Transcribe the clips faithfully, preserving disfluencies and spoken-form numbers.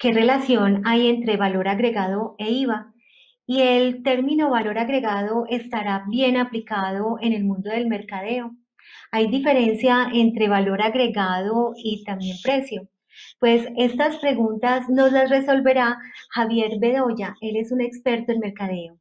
¿Qué relación hay entre valor agregado e I V A? Y el término valor agregado estará bien aplicado en el mundo del mercadeo. Hay diferencia entre valor agregado y también precio. Pues estas preguntas nos las resolverá Javier Bedoya. Él es un experto en mercadeo.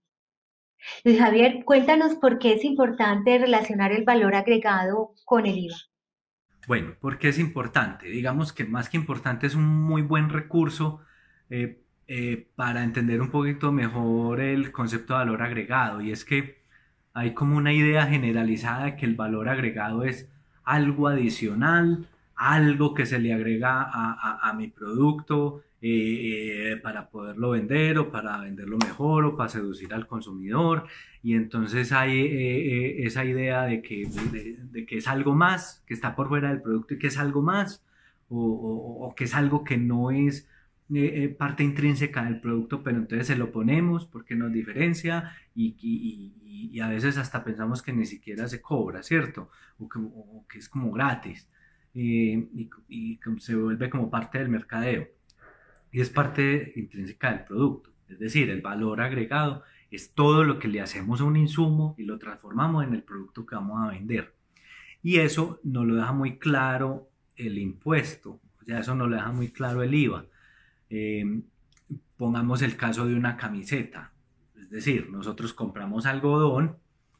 Luis Javier, cuéntanos por qué es importante relacionar el valor agregado con el I V A. Bueno, porque es importante. Digamos que más que importante es un muy buen recurso eh, eh, para entender un poquito mejor el concepto de valor agregado. Y es que hay como una idea generalizada de que el valor agregado es algo adicional, algo que se le agrega a, a- a mi producto eh, eh, para poderlo vender o para venderlo mejor o para seducir al consumidor. Y entonces hay eh, eh, esa idea de que, de, de que es algo más, que está por fuera del producto y que es algo más, o, o- o que es algo que no es eh, eh, parte intrínseca del producto, pero entonces se lo ponemos porque nos diferencia y, y- y- y a veces hasta pensamos que ni siquiera se cobra, ¿cierto? O que, o que es como gratis eh, y, y se vuelve como parte del mercadeo y es parte intrínseca del producto. Es decir, el valor agregado es todo lo que le hacemos a un insumo y lo transformamos en el producto que vamos a vender. Y eso nos lo deja muy claro el impuesto, o sea, eso nos lo deja muy claro el I V A. Eh, Pongamos el caso de una camiseta, es decir, nosotros compramos algodón,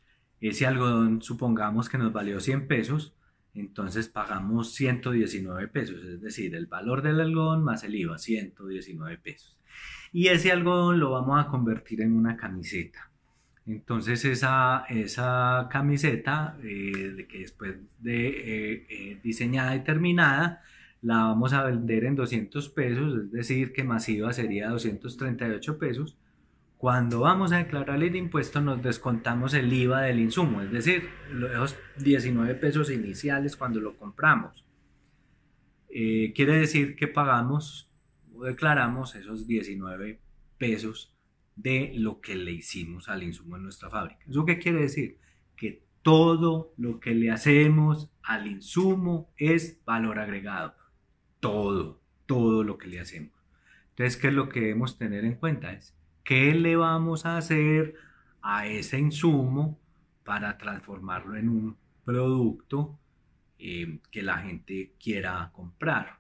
ese algodón supongamos que nos valió cien pesos, entonces pagamos ciento diecinueve pesos, es decir, el valor del algodón más el I V A, ciento diecinueve pesos. Y ese algodón lo vamos a convertir en una camiseta. Entonces esa, esa camiseta, eh, de que después de eh, eh, diseñada y terminada, la vamos a vender en doscientos pesos, es decir, que masiva sería doscientos treinta y ocho pesos. Cuando vamos a declarar el impuesto nos descontamos el I V A del insumo, es decir, los diecinueve pesos iniciales cuando lo compramos. Eh, quiere decir que pagamos o declaramos esos diecinueve pesos de lo que le hicimos al insumo en nuestra fábrica. ¿Eso qué quiere decir? Que todo lo que le hacemos al insumo es valor agregado. Todo, todo lo que le hacemos. Entonces, ¿qué es lo que debemos tener en cuenta? Es qué le vamos a hacer a ese insumo para transformarlo en un producto eh, que la gente quiera comprar.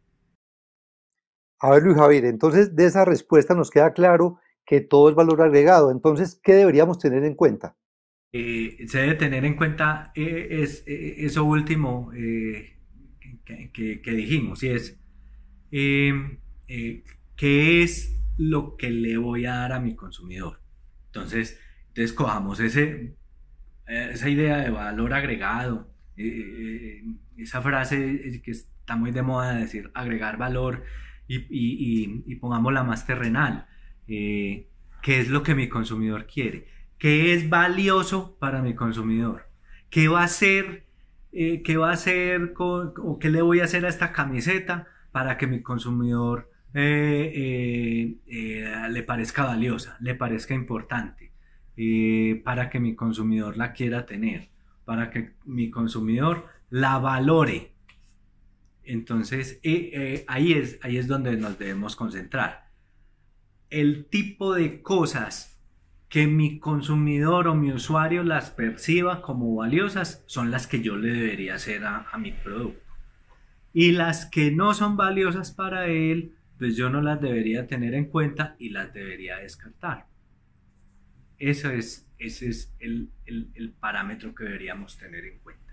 A ver, Luis Javier, entonces de esa respuesta nos queda claro que todo es valor agregado. Entonces, ¿qué deberíamos tener en cuenta? Eh, se debe tener en cuenta eh, es, eh, eso último eh, que, que- que dijimos, y es eh, eh, qué es lo que le voy a dar a mi consumidor. Entonces, entonces cojamos ese, eh, esa idea de valor agregado, eh, eh, esa frase que está muy de moda de decir agregar valor y, y, y, y pongámosla más terrenal. Eh, ¿Qué es lo que mi consumidor quiere? ¿Qué es valioso para mi consumidor? ¿Qué va a hacer? Eh, ¿Qué va a hacer con, o qué le voy a hacer a esta camiseta para que mi consumidor eh, eh, eh, le parezca valiosa, le parezca importante? Eh, para que mi consumidor la quiera tener, para que mi consumidor la valore. Entonces, eh, eh, ahí, es, ahí es donde nos debemos concentrar. El tipo de cosas que mi consumidor o mi usuario las perciba como valiosas son las que yo le debería hacer a, a mi producto. Y las que no son valiosas para él, pues yo no las debería tener en cuenta y las debería descartar. Eso es, ese es el, el, el parámetro que deberíamos tener en cuenta.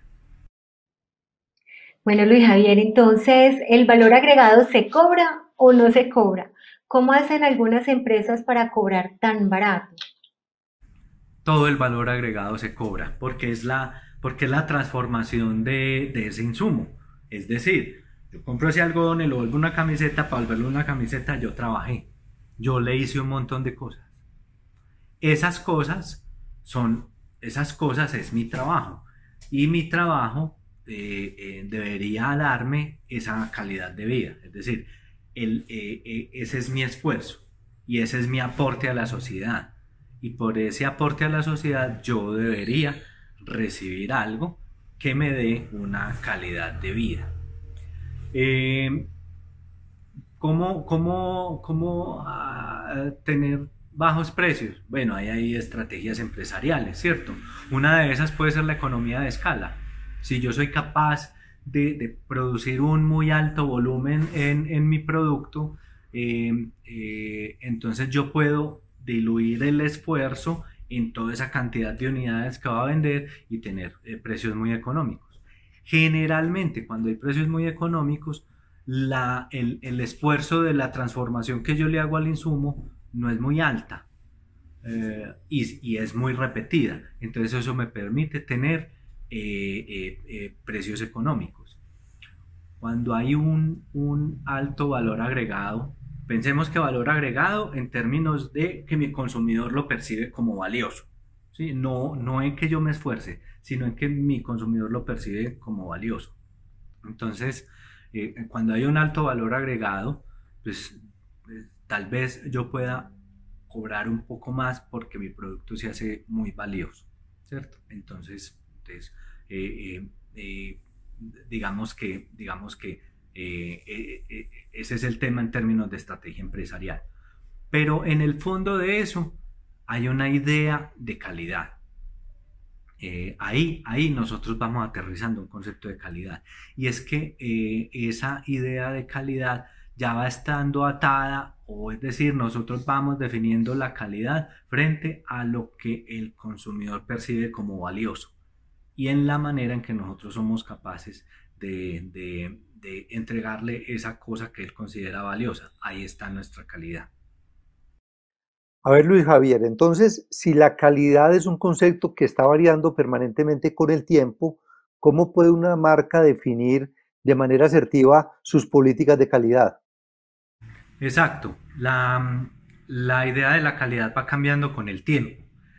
Bueno, Luis Javier, entonces, ¿el valor agregado se cobra o no se cobra? ¿Cómo hacen algunas empresas para cobrar tan barato? Todo el valor agregado se cobra porque es la, porque es la transformación de, de ese insumo. Es decir, yo compro ese algodón y lo vuelvo una camiseta, para volverlo una camiseta yo trabajé. Yo le hice un montón de cosas. Esas cosas son, esas cosas es mi trabajo. Y mi trabajo eh, eh, debería darme esa calidad de vida. Es decir, el, eh, eh, ese es mi esfuerzo y ese es mi aporte a la sociedad. Y por ese aporte a la sociedad yo debería recibir algo que me dé una calidad de vida. Eh, ¿cómo, cómo, cómo ah, tener bajos precios? Bueno, ahí hay estrategias empresariales, ¿cierto? Una de esas puede ser la economía de escala. Si yo soy capaz de, de producir un muy alto volumen en, en mi producto, eh, eh, entonces yo puedo diluir el esfuerzo en toda esa cantidad de unidades que va a vender y tener eh, precios muy económicos. Generalmente, cuando hay precios muy económicos, la, el, el esfuerzo de la transformación que yo le hago al insumo no es muy alta, eh, y, y es muy repetida. Entonces eso me permite tener eh, eh, eh, precios económicos. Cuando hay un, un alto valor agregado, pensemos que valor agregado en términos de que mi consumidor lo percibe como valioso, ¿sí? No, no en que yo me esfuerce, sino en que mi consumidor lo percibe como valioso. Entonces, eh, cuando hay un alto valor agregado, pues eh, tal vez yo pueda cobrar un poco más porque mi producto se hace muy valioso, ¿cierto? Entonces, entonces eh, eh, eh, digamos que, digamos que eh, eh, eh, ese es el tema en términos de estrategia empresarial. Pero en el fondo de eso hay una idea de calidad. Eh, ahí, ahí nosotros vamos aterrizando un concepto de calidad. Y es que eh, esa idea de calidad ya va estando atada, o es decir, nosotros vamos definiendo la calidad frente a lo que el consumidor percibe como valioso y en la manera en que nosotros somos capaces de, de, de entregarle esa cosa que él considera valiosa. Ahí está nuestra calidad. A ver, Luis Javier, entonces, si la calidad es un concepto que está variando permanentemente con el tiempo, ¿cómo puede una marca definir de manera asertiva sus políticas de calidad? Exacto. La, la idea de la calidad va cambiando con el tiempo.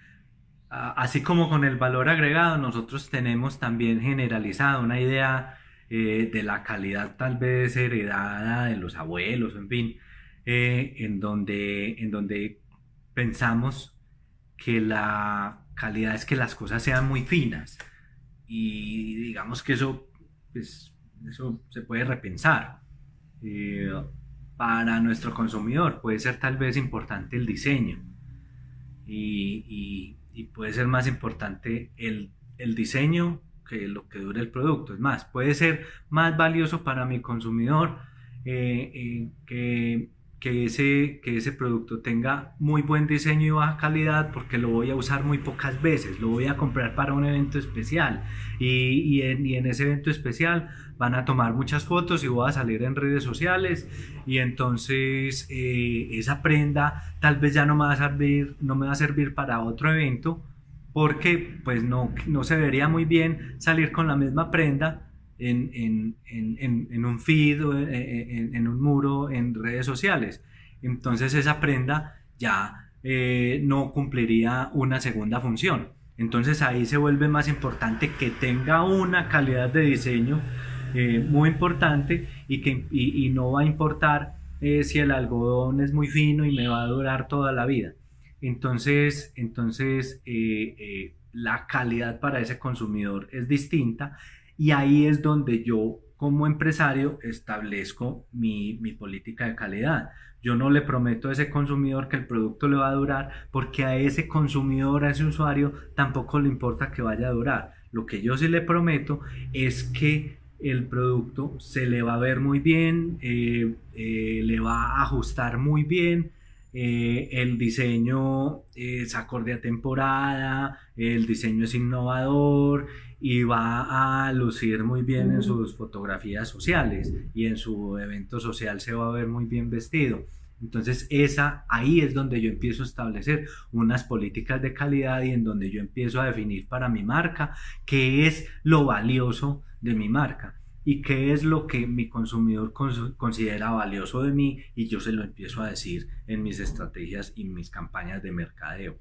Así como con el valor agregado, nosotros tenemos también generalizado una idea eh, de la calidad tal vez heredada de los abuelos, en fin, eh, en donde, en donde pensamos que la calidad es que las cosas sean muy finas y digamos que eso, pues, eso se puede repensar. Eh, para nuestro consumidor puede ser tal vez importante el diseño y, y, y puede ser más importante el, el diseño que lo que dura el producto. Es más, puede ser más valioso para mi consumidor eh, eh, que, que, ese, que ese producto tenga muy buen diseño y baja calidad, porque lo voy a usar muy pocas veces, lo voy a comprar para un evento especial y, y, en, y en ese evento especial van a tomar muchas fotos y voy a salir en redes sociales y entonces eh, esa prenda tal vez ya no me va a servir, no me va a servir para otro evento, porque pues no, no se vería muy bien salir con la misma prenda en, en, en, en un feed o en, en, en un muro en redes sociales. Entonces esa prenda ya eh, no cumpliría una segunda función. Entonces ahí se vuelve más importante que tenga una calidad de diseño eh, muy importante y, que, y, y no va a importar eh, si el algodón es muy fino y me va a durar toda la vida. Entonces, entonces eh, eh, la calidad para ese consumidor es distinta y ahí es donde yo como empresario establezco mi, mi política de calidad. Yo no le prometo a ese consumidor que el producto le va a durar, porque a ese consumidor, a ese usuario, tampoco le importa que vaya a durar. Lo que yo sí le prometo es que el producto se le va a ver muy bien, eh, eh, le va a ajustar muy bien, eh, el diseño es acorde a temporada, el diseño es innovador y va a lucir muy bien en sus fotografías sociales y en su evento social se va a ver muy bien vestido. Entonces esa, ahí es donde yo empiezo a establecer unas políticas de calidad y en donde yo empiezo a definir para mi marca qué es lo valioso de mi marca y qué es lo que mi consumidor considera valioso de mí, y yo se lo empiezo a decir en mis estrategias y mis campañas de mercadeo.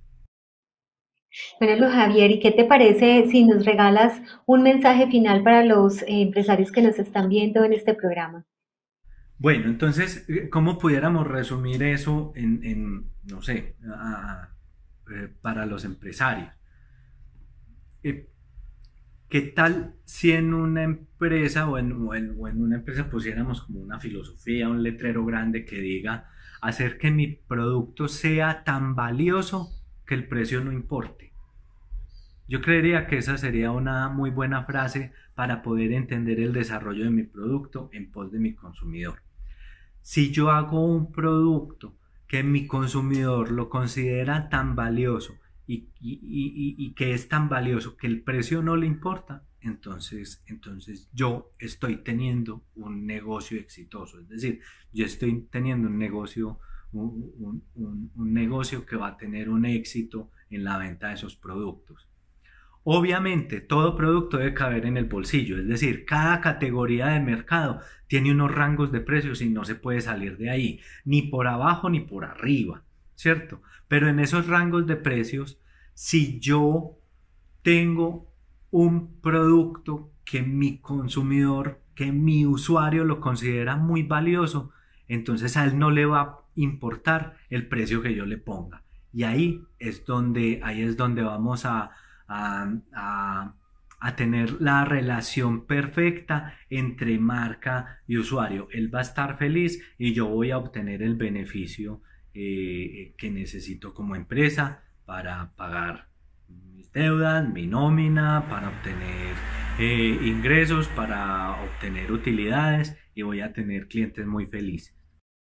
Bueno, Luis Javier, ¿y qué te parece si nos regalas un mensaje final para los eh, empresarios que nos están viendo en este programa? Bueno, entonces, ¿cómo pudiéramos resumir eso en, en no sé, a, a, eh, para los empresarios? Eh, ¿qué tal si en una empresa o en, o en- o en una empresa pusiéramos como una filosofía, un letrero grande que diga hacer que mi producto sea tan valioso que el precio no importe? Yo creería que esa sería una muy buena frase para poder entender el desarrollo de mi producto en pos de mi consumidor. Si yo hago un producto que mi consumidor lo considera tan valioso y, y- y- y que es tan valioso que el precio no le importa, entonces, entonces yo estoy teniendo un negocio exitoso. Es decir, yo estoy teniendo un negocio, un, un- un- un negocio que va a tener un éxito en la venta de esos productos. Obviamente, todo producto debe caber en el bolsillo, es decir, cada categoría de mercado tiene unos rangos de precios y no se puede salir de ahí, ni por abajo ni por arriba, ¿cierto? Pero en esos rangos de precios, si yo tengo un producto que mi consumidor, que mi usuario lo considera muy valioso, entonces a él no le va a importar el precio que yo le ponga. Y ahí es donde, ahí es donde vamos a, a, a, a tener la relación perfecta entre marca y usuario. Él va a estar feliz y yo voy a obtener el beneficio eh, que necesito como empresa para pagar mis deudas, mi nómina, para obtener eh, ingresos, para obtener utilidades y voy a tener clientes muy felices.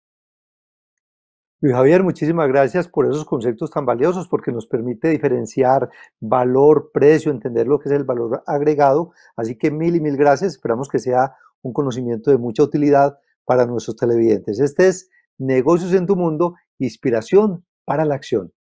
Luis Javier, muchísimas gracias por esos conceptos tan valiosos porque nos permite diferenciar valor, precio, entender lo que es el valor agregado. Así que mil y mil gracias. Esperamos que sea un conocimiento de mucha utilidad para nuestros televidentes. Este es Negocios en tu Mundo, inspiración para la acción.